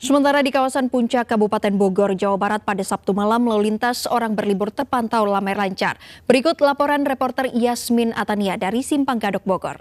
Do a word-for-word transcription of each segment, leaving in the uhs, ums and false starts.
Sementara di kawasan Puncak Kabupaten Bogor, Jawa Barat pada Sabtu malam lalu lintas orang berlibur terpantau ramai lancar. Berikut laporan reporter Yasmin Atania dari Simpang Gadok Bogor.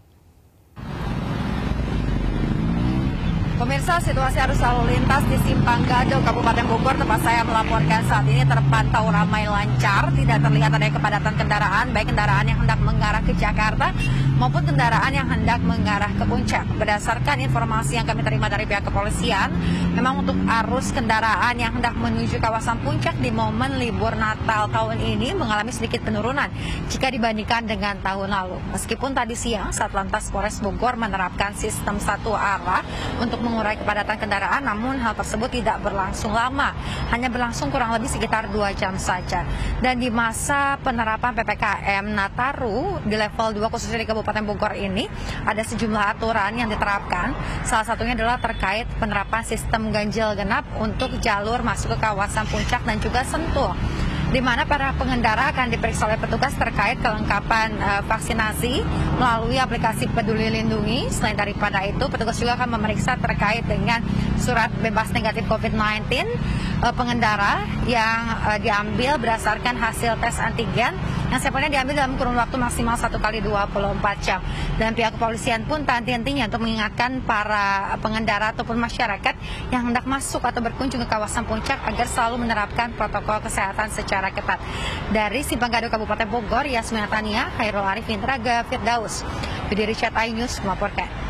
Pemirsa, situasi arus lalu lintas di Simpang Gadok Kabupaten Bogor tempat saya melaporkan saat ini terpantau ramai lancar, tidak terlihat ada kepadatan kendaraan, baik kendaraan yang hendak mengarah ke Jakarta maupun kendaraan yang hendak mengarah ke Puncak. Berdasarkan informasi yang kami terima dari pihak kepolisian, memang untuk arus kendaraan yang hendak menuju kawasan Puncak di momen libur Natal tahun ini mengalami sedikit penurunan jika dibandingkan dengan tahun lalu. Meskipun tadi siang Satlantas Polres Bogor menerapkan sistem satu arah untuk mengurai kepadatan kendaraan, namun hal tersebut tidak berlangsung lama, hanya berlangsung kurang lebih sekitar dua jam saja. Dan di masa penerapan P P K M Nataru di level dua khususnya di Kabupaten Bogor ini, ada sejumlah aturan yang diterapkan. Salah satunya adalah terkait penerapan sistem ganjil genap untuk jalur masuk ke kawasan Puncak dan juga Sentul, di mana para pengendara akan diperiksa oleh petugas terkait kelengkapan uh, vaksinasi melalui aplikasi Peduli Lindungi. Selain daripada itu, petugas juga akan memeriksa terkait dengan surat bebas negatif COVID sembilan belas uh, pengendara yang uh, diambil berdasarkan hasil tes antigen yang sampelnya diambil dalam kurun waktu maksimal satu kali dua puluh empat jam. Dan pihak kepolisian pun tak henti-hentinya untuk mengingatkan para pengendara ataupun masyarakat yang hendak masuk atau berkunjung ke kawasan Puncak agar selalu menerapkan protokol kesehatan secara ketat. Dari Simpang Gadok Kabupaten Bogor, Yasmin Atania, Khairul Arifin Raga Firdaus, Budi Richard iNews melaporkan.